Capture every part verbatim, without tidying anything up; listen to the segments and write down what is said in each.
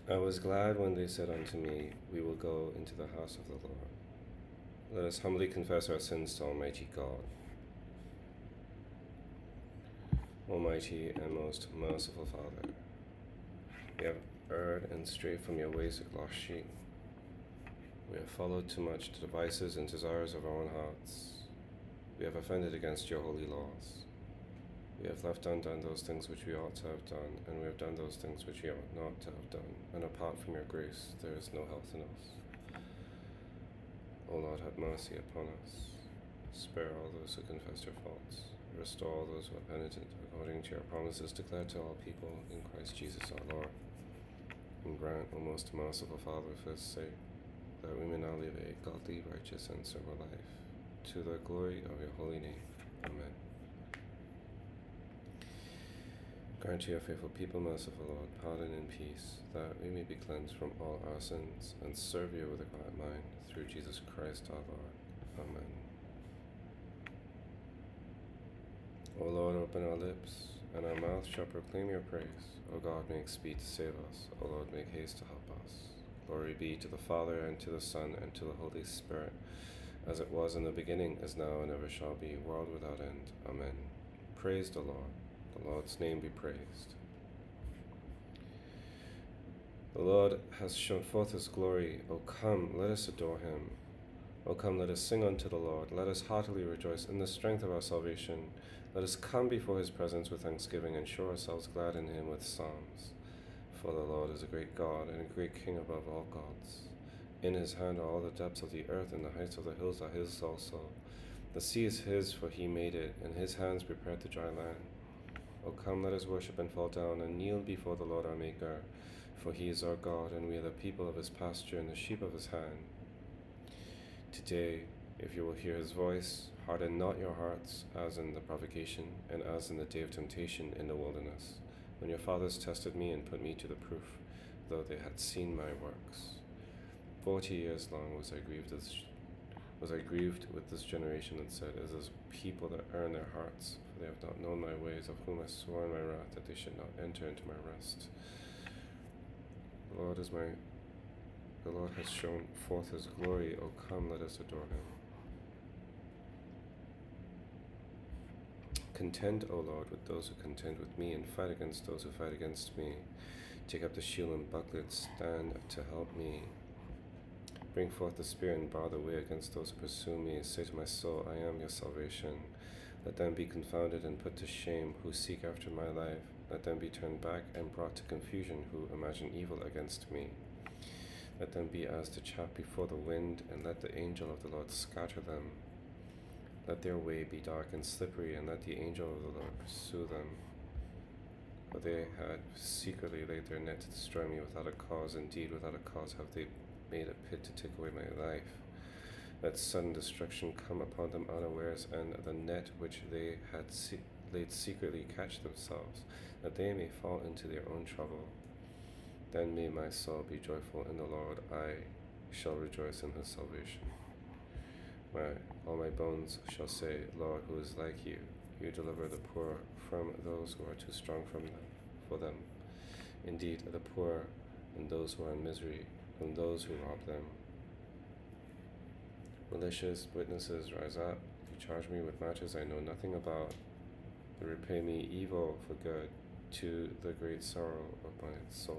I was glad when they said unto me, We will go into the house of the Lord. Let us humbly confess our sins to Almighty God. Almighty and most merciful Father, we have erred and strayed from your ways like lost sheep. We have followed too much the devices and desires of our own hearts. We have offended against your holy laws. We have left undone those things which we ought to have done, and we have done those things which we ought not to have done, and apart from your grace there is no health in us. O Lord, have mercy upon us. Spare all those who confess their faults. Restore all those who are penitent, according to your promises declared to all people in Christ Jesus our Lord. And grant, O most merciful Father, for his sake, that we may now live a godly, righteous, and sober life, to the glory of your holy name. Amen. Grant to your faithful people, merciful Lord, pardon and peace, that we may be cleansed from all our sins, and serve you with a quiet mind, through Jesus Christ our Lord. Amen. O Lord, open our lips, and our mouth shall proclaim your praise. O God, make speed to save us. O Lord, make haste to help us. Glory be to the Father, and to the Son, and to the Holy Spirit, as it was in the beginning, is now, and ever shall be, world without end. Amen. Praise the Lord. The Lord's name be praised. The Lord has shown forth his glory. O come, let us adore him. O come, let us sing unto the Lord. Let us heartily rejoice in the strength of our salvation. Let us come before his presence with thanksgiving, and show ourselves glad in him with psalms. For the Lord is a great God, and a great King above all gods. In his hand are all the depths of the earth, and the heights of the hills are his also. The sea is his, for he made it, and his hands prepared the dry land. O come, let us worship and fall down, and kneel before the Lord our Maker. For he is our God, and we are the people of his pasture, and the sheep of his hand. Today, if you will hear his voice, harden not your hearts, as in the provocation, and as in the day of temptation in the wilderness, when your fathers tested me and put me to the proof, though they had seen my works. Forty years long was I grieved as, was I grieved with this generation, and said, Is this people that err in their hearts? For they have not known my ways, of whom I swore in my wrath that they should not enter into my rest. The Lord is my The Lord has shown forth his glory. O come, let us adore him. Contend, O Lord, with those who contend with me, and fight against those who fight against me. Take up the shield and buckler, stand to help me. Bring forth the spear and bar the way against those who pursue me. Say to my soul, I am your salvation. Let them be confounded and put to shame who seek after my life. Let them be turned back and brought to confusion who imagine evil against me. Let them be as the chaff before the wind, and let the angel of the Lord scatter them. Let their way be dark and slippery, and let the angel of the Lord pursue them. For they had secretly laid their net to destroy me without a cause. Indeed, without a cause have they made a pit to take away my life. Let sudden destruction come upon them unawares, and the net which they had se- laid secretly catch themselves, that they may fall into their own trouble. Then may my soul be joyful in the Lord. I shall rejoice in his salvation. My, all my bones shall say, Lord, who is like you? You deliver the poor from those who are too strong from them, for them. Indeed, the poor and those who are in misery, from those who rob them. Malicious witnesses rise up. You charge me with matters I know nothing about. They repay me evil for good, to the great sorrow of my soul.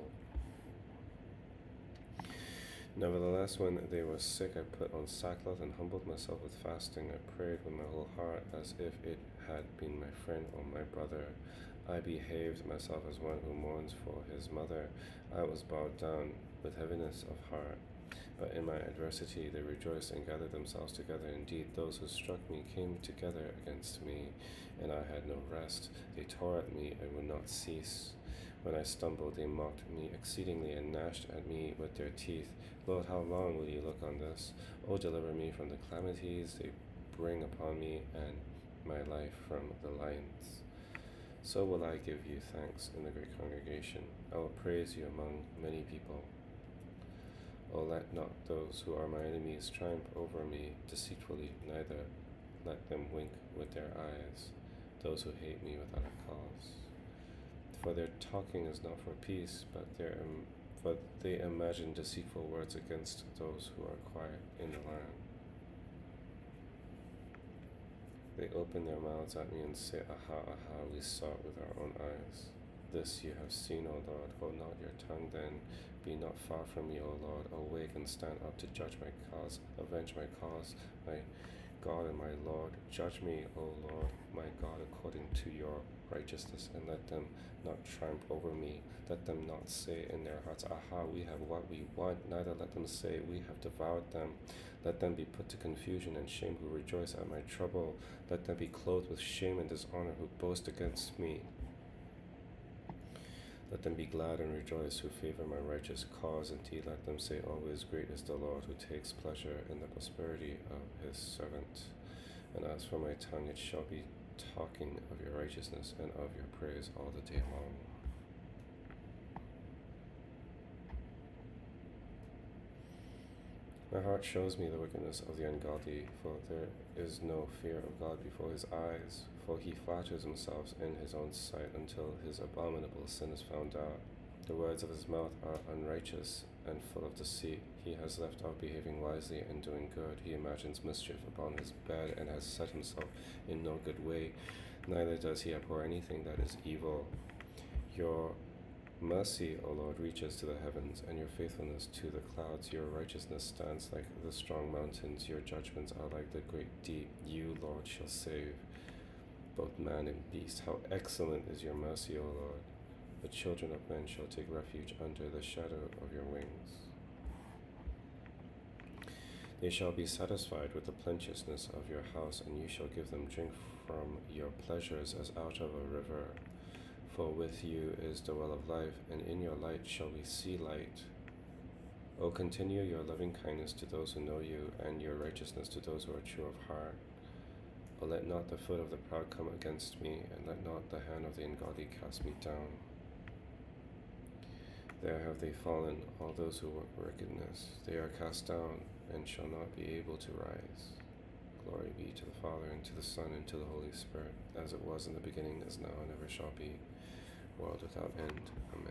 Nevertheless, when they were sick, I put on sackcloth and humbled myself with fasting. I prayed with my whole heart, as if it had been my friend or my brother. I behaved myself as one who mourns for his mother. I was bowed down with heaviness of heart. But in my adversity they rejoiced and gathered themselves together. Indeed, those who struck me came together against me, and I had no rest. They tore at me and would not cease. When I stumbled, they mocked me exceedingly and gnashed at me with their teeth. Lord, how long will you look on this? O deliver me from the calamities they bring upon me, and my life from the lions. So will I give you thanks in the great congregation. I will praise you among many people. O let not those who are my enemies triumph over me deceitfully, neither let them wink with their eyes, those who hate me without a cause. For their talking is not for peace, but their um, for they imagine deceitful words against those who are quiet in the land. They open their mouths at me and say, Aha, aha, we saw it with our own eyes. This you have seen, O Lord. Hold not your tongue then. Be not far from me, O Lord. Awake and stand up to judge my cause. Avenge my cause, my God and my Lord. Judge me, O Lord, my God, according to your righteousness, and let them not triumph over me. Let them not say in their hearts, Aha, we have what we want. Neither let them say, We have devoured them. Let them be put to confusion and shame who rejoice at my trouble. Let them be clothed with shame and dishonor who boast against me. Let them be glad and rejoice who favor my righteous cause. Indeed, let them say always, Great is the Lord, who takes pleasure in the prosperity of his servant. And as for my tongue, it shall be talking of your righteousness and of your praise all the day long. My heart shows me the wickedness of the ungodly, for there is no fear of God before his eyes. For he flatters himself in his own sight until his abominable sin is found out. The words of his mouth are unrighteous and full of deceit. He has left off behaving wisely and doing good. He imagines mischief upon his bed and has set himself in no good way. Neither does he abhor anything that is evil. Your mercy, O Lord, reaches to the heavens, and your faithfulness to the clouds. Your righteousness stands like the strong mountains. Your judgments are like the great deep. You, Lord, shall save both man and beast. How excellent is your mercy, O Lord! The children of men shall take refuge under the shadow of your wings. They shall be satisfied with the plenteousness of your house, and you shall give them drink from your pleasures as out of a river. For with you is the well of life, and in your light shall we see light. O continue your loving kindness to those who know you, and your righteousness to those who are true of heart. O let not the foot of the proud come against me, and let not the hand of the ungodly cast me down. There have they fallen, all those who work wickedness. They are cast down, and shall not be able to rise. Glory be to the Father, and to the Son, and to the Holy Spirit, as it was in the beginning, is now, and ever shall be, world without end. Amen.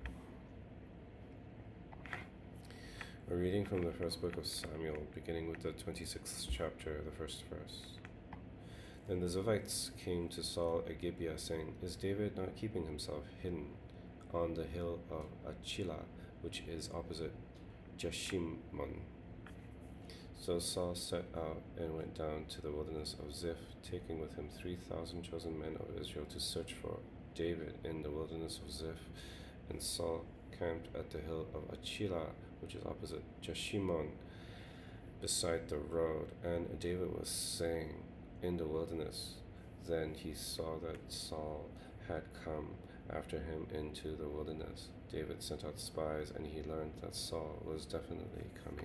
A reading from the first book of Samuel, beginning with the twenty-sixth chapter, the first verse. Then the Ziphites came to Saul at Gibeah, saying, Is David not keeping himself hidden on the hill of Achillah, which is opposite Jeshimon? So Saul set out and went down to the wilderness of Ziph, taking with him three thousand chosen men of Israel to search for David in the wilderness of Ziph. And Saul camped at the hill of Achillah, which is opposite Jeshimon, beside the road. And David was saying in the wilderness. Then he saw that Saul had come after him into the wilderness. David sent out spies, and he learned that Saul was definitely coming.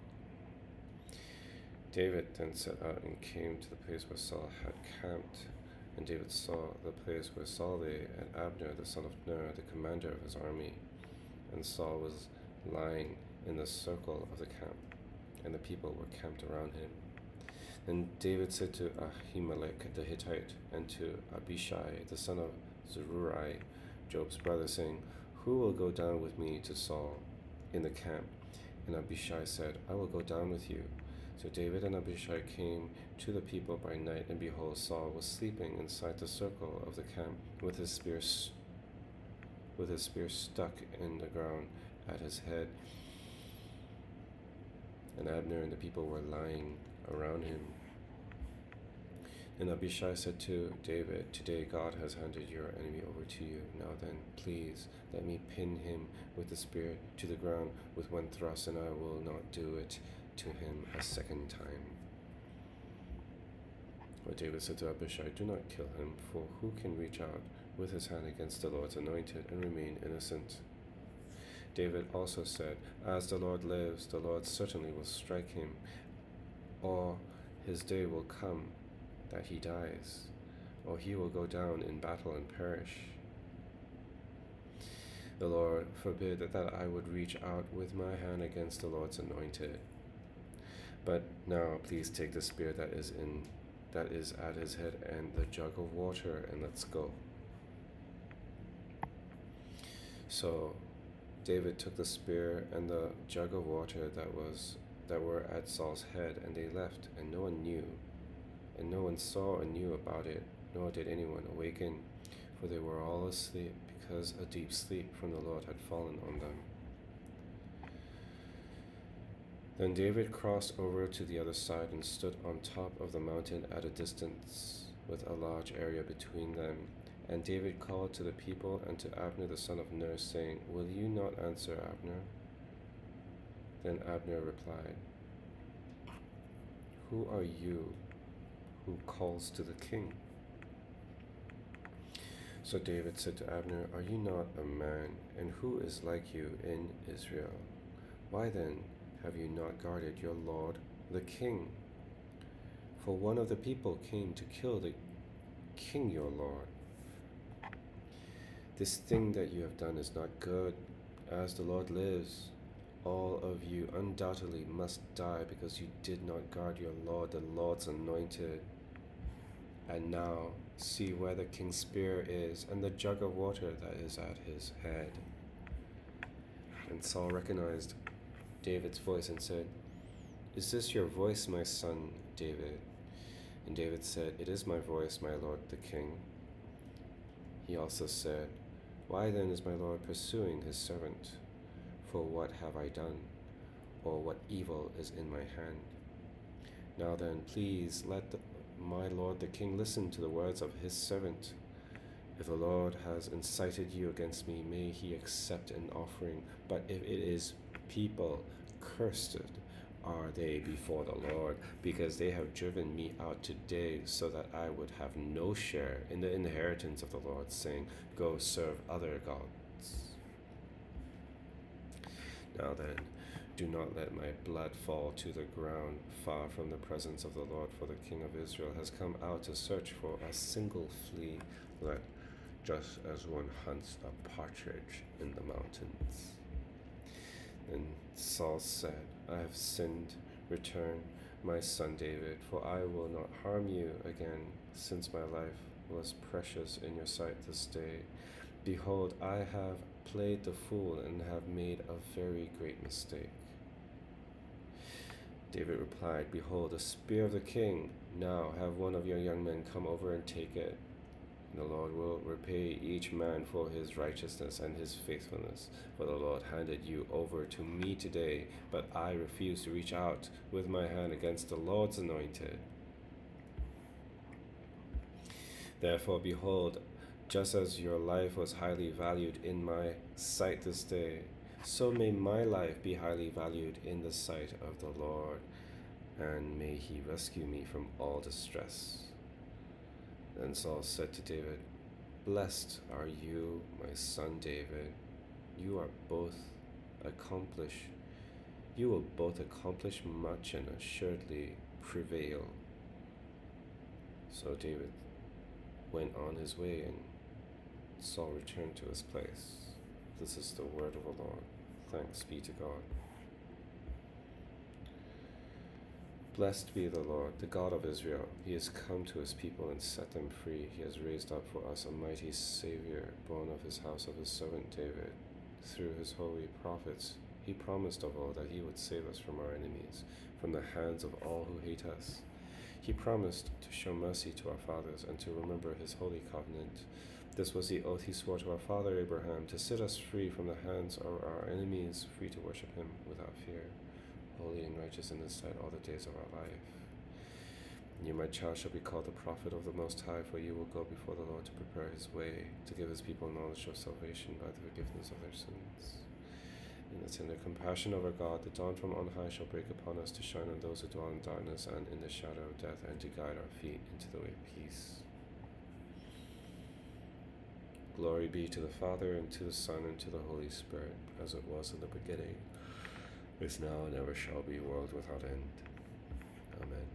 David then set out and came to the place where Saul had camped. And David saw the place where Saul lay, and Abner the son of Ner, the commander of his army. And Saul was lying in the circle of the camp, and the people were camped around him. Then David said to Ahimelech the Hittite, and to Abishai the son of Zeruiah, Job's brother, saying, Who will go down with me to Saul in the camp? And Abishai said, I will go down with you. So David and Abishai came to the people by night, and behold, Saul was sleeping inside the circle of the camp, with his spear, with his spear stuck in the ground at his head. And Abner and the people were lying around him. And Abishai said to David, Today God has handed your enemy over to you. Now then, please let me pin him with the spear to the ground with one thrust, and I will not do it to him a second time. But David said to Abishai, Do not kill him, for who can reach out with his hand against the Lord's anointed and remain innocent? David also said, As the Lord lives, the Lord certainly will strike him, or his day will come that he dies, or he will go down in battle and perish. The Lord forbid that I would reach out with my hand against the Lord's anointed. But now please take the spear that is in that is at his head and the jug of water, and let's go. So David took the spear and the jug of water that was that were at Saul's head, and they left, and no one knew, and no one saw or knew about it, nor did anyone awaken, for they were all asleep, because a deep sleep from the Lord had fallen on them. Then David crossed over to the other side and stood on top of the mountain at a distance, with a large area between them. And David called to the people and to Abner the son of Ner, saying, "Will you not answer, Abner?" Then Abner replied, "Who are you who calls to the king?" So David said to Abner, "Are you not a man, and who is like you in Israel? Why then have you not guarded your lord the king? For one of the people came to kill the king your lord. This thing that you have done is not good. As the Lord lives, all of you undoubtedly must die, because you did not guard your Lord, the Lord's anointed. And now see where the king's spear is, and the jug of water that is at his head." And Saul recognized David's voice and said, "Is this your voice, my son David?" And David said, "It is my voice, my lord the king." He also said, "Why then is my lord pursuing his servant? For what have I done? Or what evil is in my hand? Now then, please let the, my lord the king listen to the words of his servant. If the Lord has incited you against me, may he accept an offering. But if it is people, cursed are they before the Lord, because they have driven me out today, so that I would have no share in the inheritance of the Lord, saying, 'Go serve other gods.' Now then, do not let my blood fall to the ground far from the presence of the Lord, for the king of Israel has come out to search for a single flea, let just as one hunts a partridge in the mountains." Then Saul said, "I have sinned. Return, my son David, for I will not harm you again, since my life was precious in your sight this day. Behold, I have played the fool and have made a very great mistake." David replied, "Behold, the spear of the king. Now have one of your young men come over and take it. And the Lord will repay each man for his righteousness and his faithfulness. For the Lord handed you over to me today, but I refuse to reach out with my hand against the Lord's anointed. Therefore, behold, just as your life was highly valued in my sight this day, so may my life be highly valued in the sight of the Lord, and may he rescue me from all distress." Then Saul said to David, "Blessed are you, my son David. You are both accomplish. You will both accomplish much and assuredly prevail." So David went on his way, and Saul returned to his place. This is the word of the Lord. Thanks be to God. Blessed be the Lord, the God of Israel. He has come to his people and set them free. He has raised up for us a mighty Savior, born of his house of his servant David. Through his holy prophets, he promised of old that he would save us from our enemies, from the hands of all who hate us. He promised to show mercy to our fathers and to remember his holy covenant. This was the oath he swore to our father Abraham, to set us free from the hands of our enemies, free to worship him without fear, holy and righteous in his sight all the days of our life. And you, my child, shall be called the prophet of the Most High, for you will go before the Lord to prepare his way, to give his people knowledge of salvation by the forgiveness of their sins. In the tender compassion of our God, the dawn from on high shall break upon us, to shine on those who dwell in darkness and in the shadow of death, and to guide our feet into the way of peace. Glory be to the Father, and to the Son, and to the Holy Spirit, as it was in the beginning, is now, and ever shall be, world without end. Amen.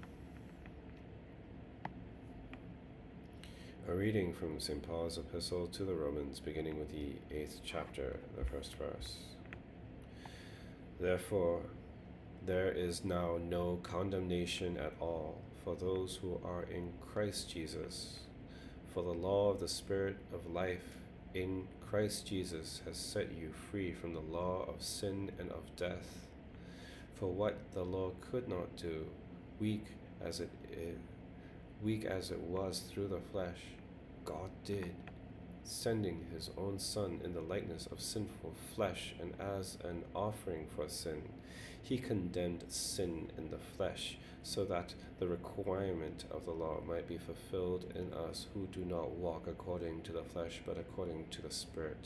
A reading from Saint Paul's Epistle to the Romans, beginning with the eighth chapter, the first verse. Therefore, there is now no condemnation at all for those who are in Christ Jesus. For the law of the Spirit of life in Christ Jesus has set you free from the law of sin and of death. For what the law could not do, weak as it is, weak as it was through the flesh, God did, sending his own Son in the likeness of sinful flesh, and as an offering for sin, he condemned sin in the flesh, so that the requirement of the law might be fulfilled in us who do not walk according to the flesh, but according to the Spirit.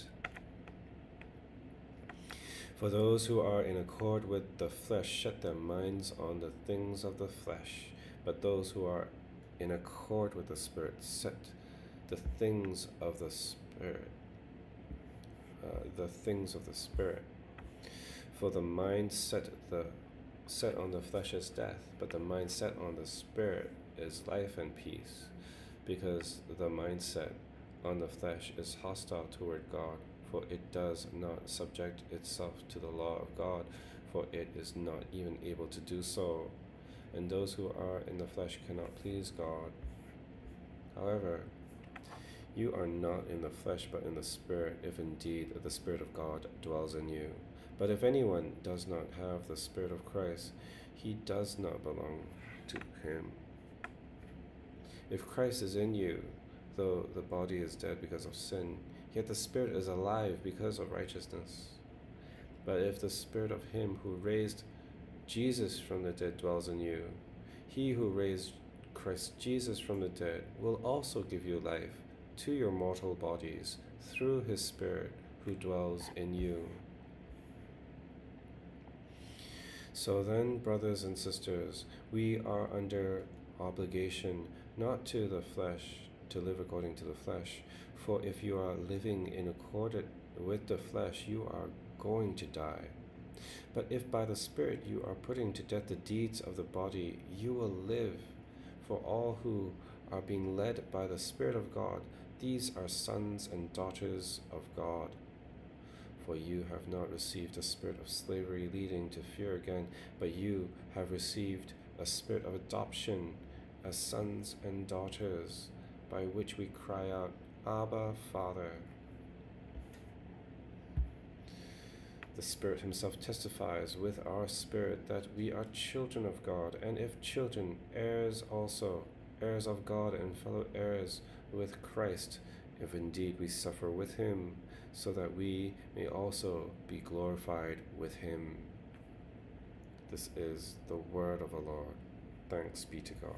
For those who are in accord with the flesh set their minds on the things of the flesh, but those who are in accord with the Spirit set the things of the Spirit, uh, the things of the Spirit. For the mind set the set on the flesh is death, but the mind set on the Spirit is life and peace, because the mindset on the flesh is hostile toward God, for it does not subject itself to the law of God, for it is not even able to do so. And those who are in the flesh cannot please God. However, you are not in the flesh, but in the Spirit, if indeed the Spirit of God dwells in you. But if anyone does not have the Spirit of Christ, he does not belong to him. If Christ is in you, though the body is dead because of sin, yet the Spirit is alive because of righteousness. But if the Spirit of him who raised Jesus from the dead dwells in you, he who raised Christ Jesus from the dead will also give you life to your mortal bodies through his Spirit who dwells in you. So then, brothers and sisters, we are under obligation not to the flesh, to live according to the flesh. For if you are living in accord with the flesh, you are going to die. But if by the Spirit you are putting to death the deeds of the body, you will live. For all who are being led by the Spirit of God, these are sons and daughters of God. For you have not received a spirit of slavery leading to fear again, but you have received a spirit of adoption as sons and daughters, by which we cry out, Abba, Father. The Spirit himself testifies with our spirit that we are children of God, and if children, heirs also, heirs of God and fellow heirs with Christ, if indeed we suffer with him, so that we may also be glorified with him. This is the word of the Lord. Thanks be to God.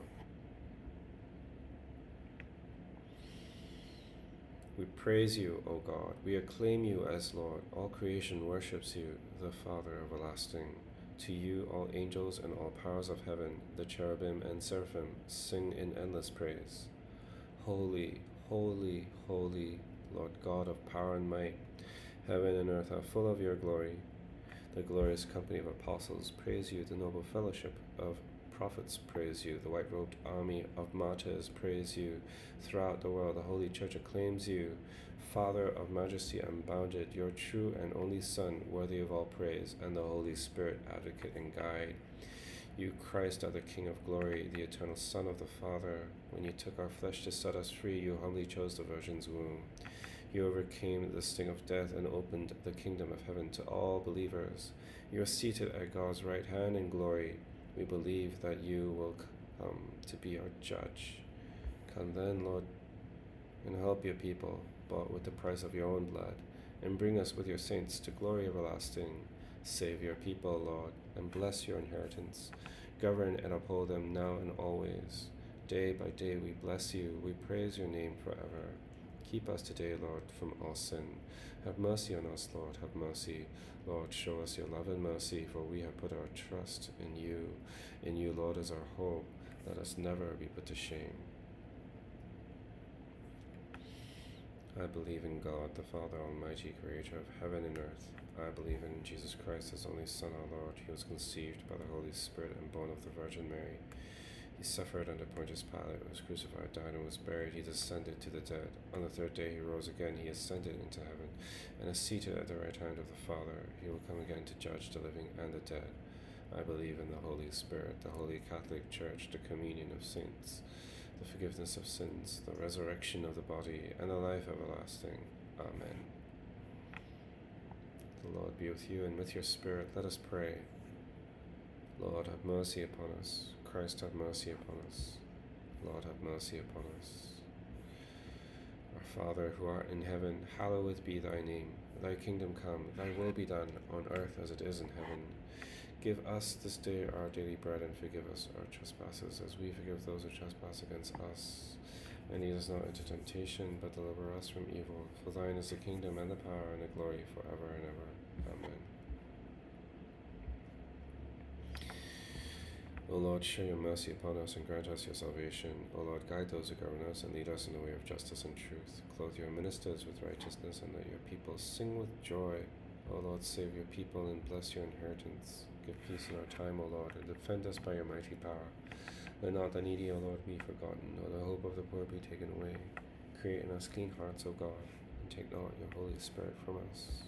We praise you, O God. We acclaim you as Lord. All creation worships you, the Father everlasting. To you all angels and all powers of heaven, the cherubim and seraphim, sing in endless praise. Holy, holy, holy, Lord God of power and might, heaven and earth are full of your glory. The glorious company of apostles praise you, the noble fellowship of prophets praise you, the white-robed army of martyrs praise you. Throughout the world the Holy Church acclaims you, Father of majesty unbounded, your true and only Son, worthy of all praise, and the Holy Spirit, advocate and guide. You, Christ, are the King of glory, the eternal Son of the Father. When you took our flesh to set us free, you humbly chose the Virgin's womb. You overcame the sting of death and opened the kingdom of heaven to all believers. You are seated at God's right hand in glory. We believe that you will come to be our judge. Come then, Lord, and help your people, bought with the price of your own blood, and bring us with your saints to glory everlasting. Save your people, Lord, and bless your inheritance. Govern and uphold them now and always. Day by day we bless you. We praise your name forever. Keep us today, Lord, from all sin. Have mercy on us, Lord. Have mercy. Lord, show us your love and mercy, for we have put our trust in you. In you, Lord, is our hope. Let us never be put to shame. I believe in God, the Father Almighty, creator of heaven and earth. I believe in Jesus Christ, his only Son, our Lord. He was conceived by the Holy Spirit and born of the Virgin Mary. He suffered under Pontius Pilate, was crucified, died, and was buried. He descended to the dead. On the third day he rose again. He ascended into heaven, and is seated at the right hand of the Father. He will come again to judge the living and the dead. I believe in the Holy Spirit, the Holy Catholic Church, the communion of saints, the forgiveness of sins, the resurrection of the body, and the life everlasting. Amen. The Lord be with you and with your spirit. Let us pray. Lord, have mercy upon us. Christ, have mercy upon us. Lord, have mercy upon us. Our Father, who art in heaven, hallowed be thy name. Thy kingdom come, thy will be done, on earth as it is in heaven. Give us this day our daily bread, and forgive us our trespasses, as we forgive those who trespass against us. And lead us not into temptation, but deliver us from evil. For thine is the kingdom, and the power, and the glory, forever and ever. Amen. O Lord, show your mercy upon us, and grant us your salvation. O Lord, guide those who govern us, and lead us in the way of justice and truth. Clothe your ministers with righteousness, and let your people sing with joy. O Lord, save your people, and bless your inheritance. Give peace in our time, O Lord, and defend us by your mighty power. Let not the needy, O Lord, be forgotten, nor the hope of the poor be taken away. Create in us clean hearts, O God, and take not your Holy Spirit from us.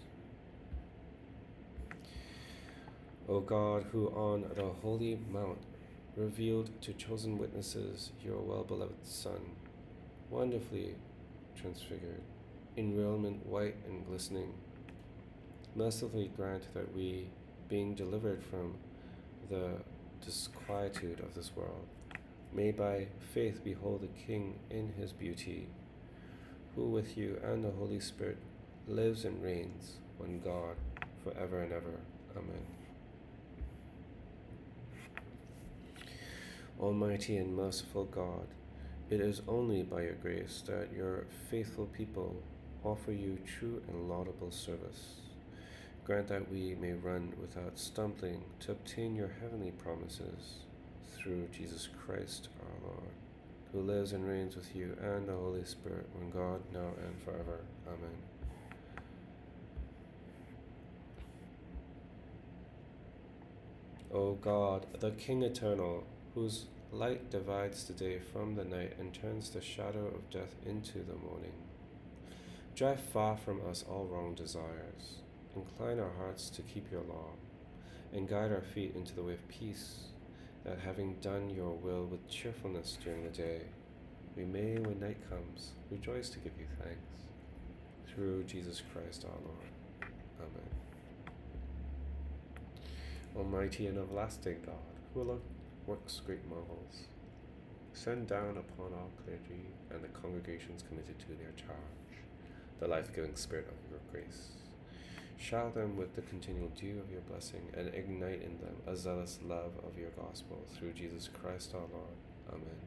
O God, who on the holy mount revealed to chosen witnesses your well-beloved Son, wonderfully transfigured, in raiment white and glistening, mercifully grant that we, being delivered from the disquietude of this world, may by faith behold the King in his beauty, who with you and the Holy Spirit lives and reigns, one God, forever and ever. Amen. Almighty and merciful God, it is only by your grace that your faithful people offer you true and laudable service. Grant that we may run without stumbling to obtain your heavenly promises through Jesus Christ our Lord, who lives and reigns with you and the Holy Spirit, one God, now and forever. Amen. O God, the King eternal, whose light divides the day from the night and turns the shadow of death into the morning, drive far from us all wrong desires. Incline our hearts to keep your law, and guide our feet into the way of peace, that having done your will with cheerfulness during the day, we may, when night comes, rejoice to give you thanks. Through Jesus Christ our Lord. Amen. Almighty and everlasting God, who alone works great marvels, send down upon our clergy and the congregations committed to their charge the life-giving spirit of your grace. Shower them with the continual dew of your blessing, and ignite in them a zealous love of your gospel, through Jesus Christ our Lord. Amen.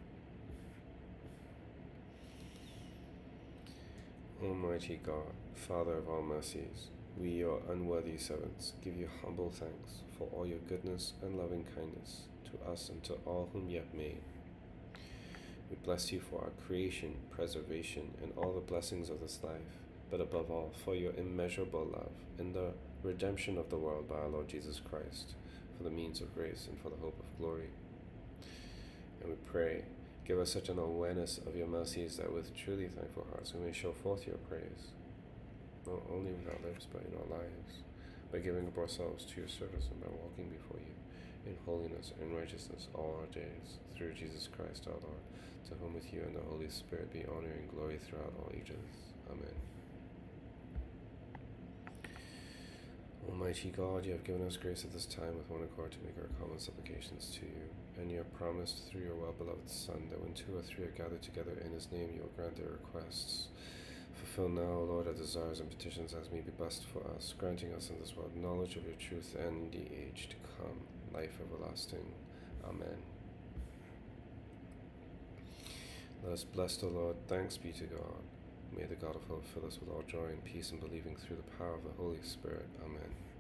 Almighty God, Father of all mercies, we, your unworthy servants, give you humble thanks for all your goodness and loving kindness to us and to all whom you have made. We bless you for our creation, preservation, and all the blessings of this life, but above all, for your immeasurable love and the redemption of the world by our Lord Jesus Christ, for the means of grace and for the hope of glory. And we pray, give us such an awareness of your mercies that with truly thankful hearts we may show forth your praise, not only with our lips, but in our lives, by giving up ourselves to your service and by walking before you in holiness and righteousness all our days, through Jesus Christ our Lord, to whom with you and the Holy Spirit be honor and glory throughout all ages. Amen. Almighty God, you have given us grace at this time with one accord to make our common supplications to you, and you have promised through your well-beloved Son that when two or three are gathered together in his name, you will grant their requests. Fulfill now, O Lord, our desires and petitions as may be best for us, granting us in this world knowledge of your truth and the age to come, life everlasting. Amen. Let us bless the Lord. Thanks be to God. May the God of hope fill us with all joy and peace in believing through the power of the Holy Spirit. Amen.